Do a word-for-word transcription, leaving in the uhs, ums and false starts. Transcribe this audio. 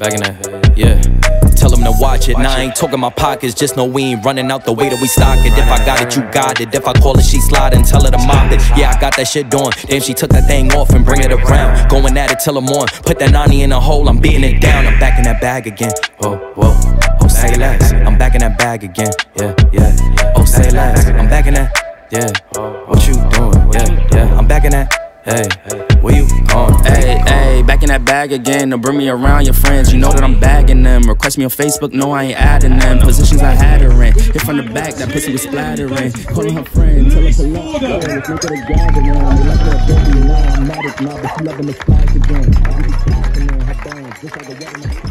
back in that, yeah. Tell them to watch it. Now I ain't talking my pockets, just know we ain't running out the way that we stock it. If I got it, you got it. If I call it, she slide and tell her to mop it. Yeah, I got that shit doing. Damn, she took that thing off and bring it around. Going at it till I'm on. Put that ninety in a hole, I'm beating it down. I'm back in that bag again. Whoa, whoa. Oh, say less. I'm back in that bag again. Yeah, yeah. Oh, say less. I'm back in that. Yeah. What you doing? Yeah, yeah. I'm back in that. Hey, where you going? Hey, hey, back in that bag again. Don't bring me around your friends. You know that I'm bagging them. Request me on Facebook, no, I ain't adding them. Positions I had her in. Hit from the back, that pussy was splattering. Calling her friend, tell her to love her. Look at her gathering. They like her baby now. I'm mad at now, but she loving the spice again. I be passing on her bones, just like a